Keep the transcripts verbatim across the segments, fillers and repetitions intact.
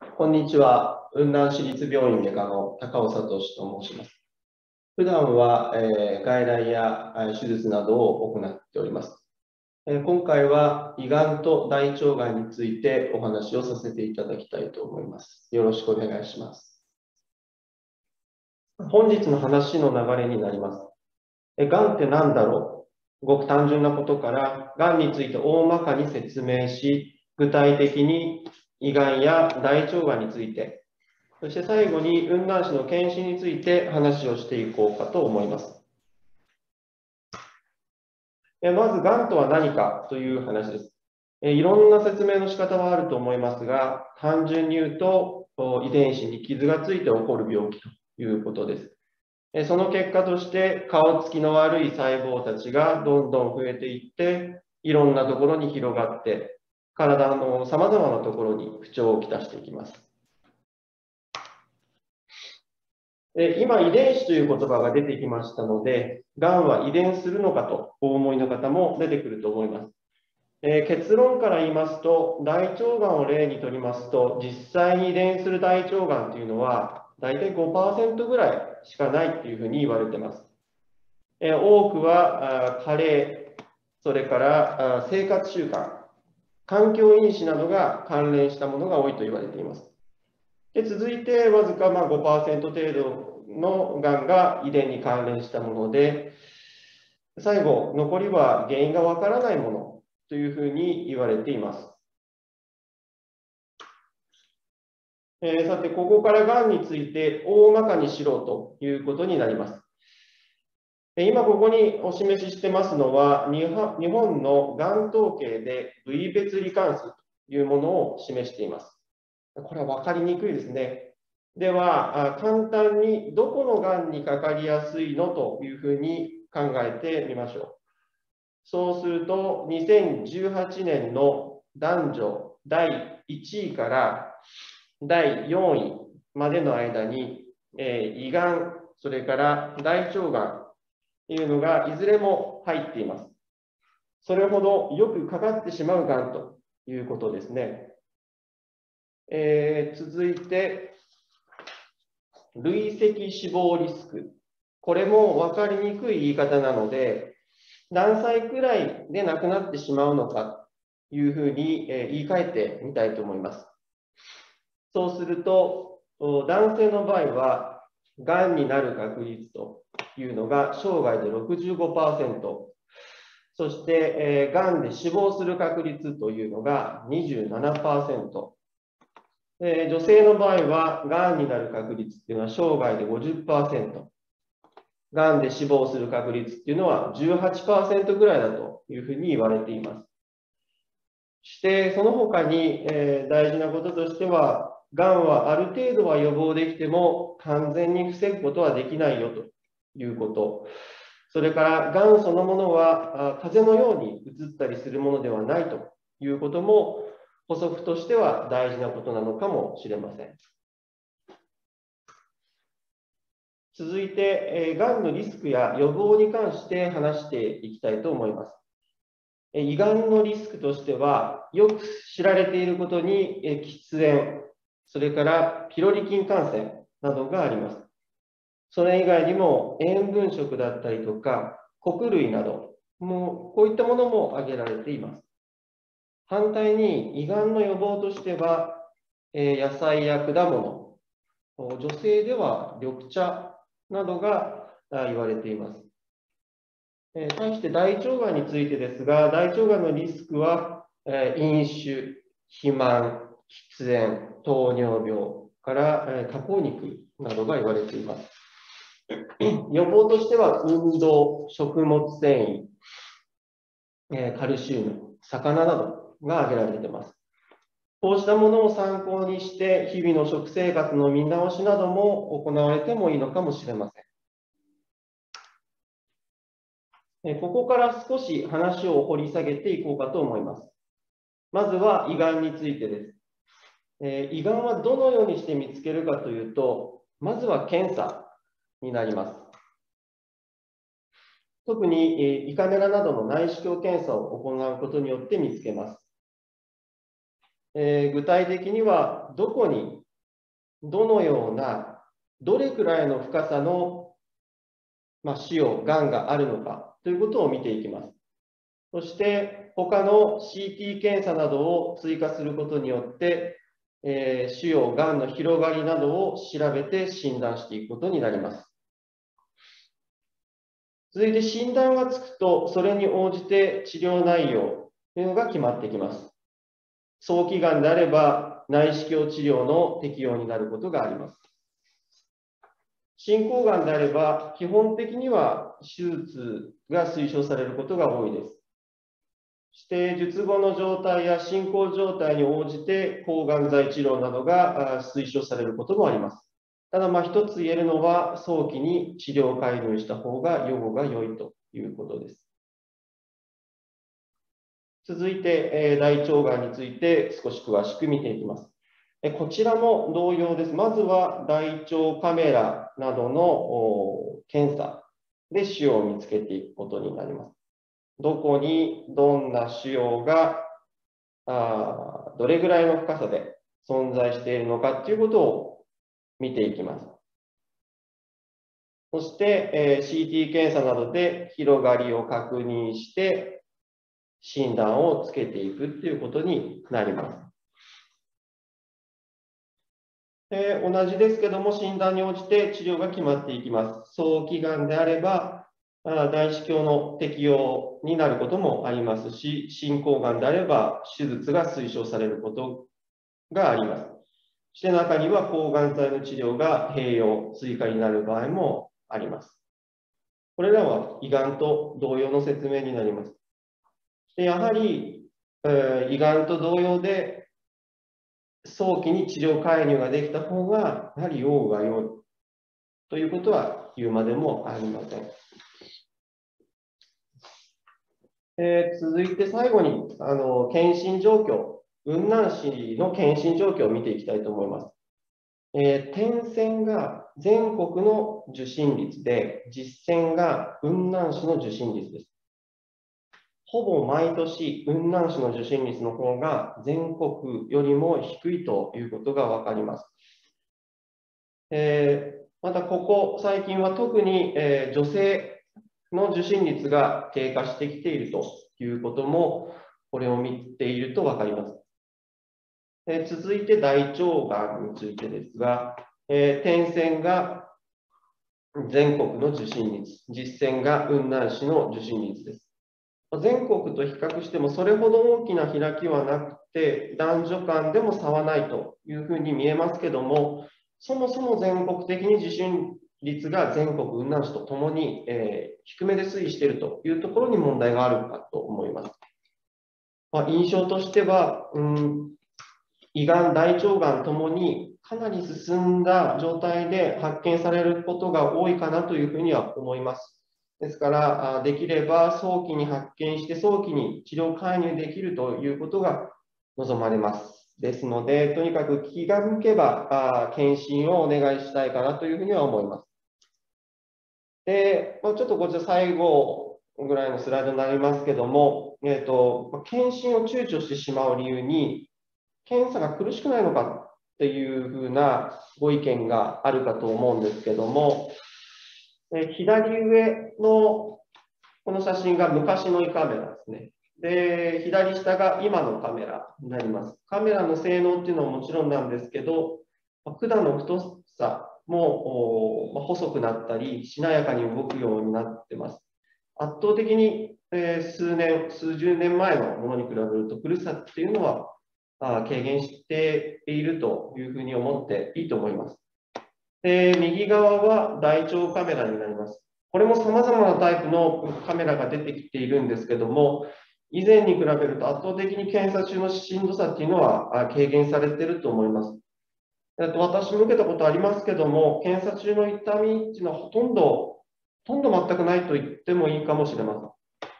こんにちは。雲南市立病院外科の高尾聡と申します。普段は、えー外来やえー手術などを行っております。えー今回は胃がんと大腸がんについてお話をさせていただきたいと思います。よろしくお願いします。本日の話の流れになります。えがんって何だろう？ごく単純なことから、がんについて大まかに説明し、具体的に胃がんや大腸がんについて、そして最後に雲南市の検診について話をしていこうかと思います。まず、がんとは何かという話です。いろんな説明の仕方はあると思いますが、単純に言うと、遺伝子に傷がついて起こる病気ということです。その結果として、顔つきの悪い細胞たちがどんどん増えていって、いろんなところに広がって、体のさまざまなところに不調をきたしていきます。今、遺伝子という言葉が出てきましたので、がんは遺伝するのかとお思いの方も出てくると思います。えー、結論から言いますと、大腸がんを例にとりますと、実際に遺伝する大腸がんというのは、大体 ごパーセント ぐらいしかないというふうに言われています。えー、多くは加齢、それから生活習慣、環境因子などが関連したものが多いと言われています。で続いて、わずかまあ ごパーセント 程度のがんが遺伝に関連したもので、最後、残りは原因がわからないものというふうに言われています。えー、さて、ここからがんについて大まかに知ろうということになります。今ここにお示ししてますのは、日本のがん統計で部位別罹患数というものを示しています。これは分かりにくいですね。では、簡単にどこのがんにかかりやすいのというふうに考えてみましょう。そうすると、にせんじゅうはちねんの男女だいいちいからだいよんいまでの間に、えー、胃がん、それから大腸がんというのがいずれも入っています。それほどよくかかってしまうがんということですね。えー、続いて、累積死亡リスク。これも分かりにくい言い方なので、何歳くらいで亡くなってしまうのかというふうに言い換えてみたいと思います。そうすると、男性の場合は、がんになる確率というのが生涯で ろくじゅうごパーセント、そして、えー、がんで死亡する確率というのが にじゅうななパーセント、えー、女性の場合は、がんになる確率というのは生涯で ごじゅっパーセント、がんで死亡する確率というのは じゅうはちパーセント ぐらいだというふうに言われています。そして、その他に、えー、大事なこととしては、がんはある程度は予防できても、完全に防ぐことはできないよということ。それから、がんそのものは風邪のように移ったりするものではないということも、補足としては大事なことなのかもしれません。続いて、がんのリスクや予防に関して話していきたいと思います。胃がんのリスクとしては、よく知られていることに、喫煙、それからピロリ菌感染などがあります。それ以外にも塩分食だったりとか、穀類など、もうこういったものも挙げられています。反対に、胃がんの予防としては、野菜や果物、女性では緑茶などが言われています。対して大腸がんについてですが、大腸がんのリスクは、飲酒、肥満、喫煙、糖尿病から加工肉などが言われています。予防としては、運動、食物繊維、カルシウム、魚などが挙げられています。こうしたものを参考にして、日々の食生活の見直しなども行われてもいいのかもしれません。ここから少し話を掘り下げていこうかと思います。まずは胃がんについてです。胃がんはどのようにして見つけるかというと、まずは検査になります。特に胃カメラなどの内視鏡検査を行うことによって見つけます。 えー具体的にはどこに、どのような、どれくらいの深さの、まあ、腫瘍、がんがあるのかということを見ていきます。そして、他の シーティー 検査などを追加することによって、えー、腫瘍、がんの広がりなどを調べて診断していくことになります。続いて診断がつくと、それに応じて治療内容というのが決まってきます。早期がんであれば、内視鏡治療の適用になることがあります。進行がんであれば、基本的には手術が推奨されることが多いです。そして術後の状態や進行状態に応じて抗がん剤治療などが推奨されることもあります。ただ、まあ一つ言えるのは、早期に治療介入した方が予後が良いということです。続いて、えー、大腸がんについて少し詳しく見ていきます。えこちらも同様です。まずは大腸カメラなどの検査で腫瘍を見つけていくことになります。どこにどんな腫瘍があどれぐらいの深さで存在しているのかということを見ていきます。そして、えー、シーティー 検査などで広がりを確認して診断をつけていくということになります。えー、同じですけども、診断に応じて治療が決まっていきます。早期がんであれば、内視鏡の適用になることもありますし、進行がんであれば手術が推奨されることがあります。そして中には抗がん剤の治療が併用、追加になる場合もあります。これらは胃がんと同様の説明になります。でやはり、えー、胃がんと同様で早期に治療介入ができた方が、やはり予後が良いということは言うまでもありません。えー、続いて最後に、あの検診状況、雲南市の検診状況を見ていきたいと思います。えー、点線が全国の受診率で、実線が雲南市の受診率です。ほぼ毎年、雲南市の受診率の方が全国よりも低いということが分かります。えー、また、ここ最近は特に、えー、女性の受診率が低下してきているということも、これを見ていると分かります。えー、続いて大腸がんについてですが、えー、点線が全国の受診率、実線が雲南市の受診率です。全国と比較してもそれほど大きな開きはなくて、男女間でも差はないというふうに見えますけども、そもそも全国的に受診率が全国雲南市とともに、えー、低めで推移しているというところに問題があるかと思います。まあ、印象としては、うん、胃がん、大腸がんともにかなり進んだ状態で発見されることが多いかなというふうには思います。ですから、できれば早期に発見して早期に治療介入できるということが望まれます。ですので、とにかく気が向けば検診をお願いしたいかなというふうには思います。で、まあ、ちょっとこちら最後ぐらいのスライドになりますけども、えーと、検診を躊躇してしまう理由に、検査が苦しくないのかっていうふうなご意見があるかと思うんですけども、え左上のこの写真が昔の胃カメラですね。で、左下が今のカメラになります。カメラの性能っていうのはもちろんなんですけど、管の太さも細くなったり、しなやかに動くようになってます。圧倒的に数年、数十年前のものに比べると苦しさっていうのは軽減しているというふうに思っていいと思います。で、右側は大腸カメラになります。これも様々なタイプのカメラが出てきているんですけども、以前に比べると圧倒的に検査中のしんどさっていうのは軽減されていると思います。私も受けたことありますけども、検査中の痛みっていうのはほとんど、ほとんど全くないと言ってもいいかもしれません。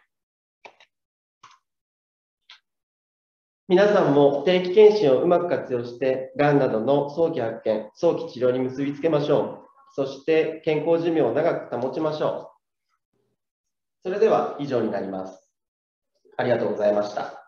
皆さんも定期検診をうまく活用して、がんなどの早期発見、早期治療に結びつけましょう。そして健康寿命を長く保ちましょう。それでは以上になります。ありがとうございました。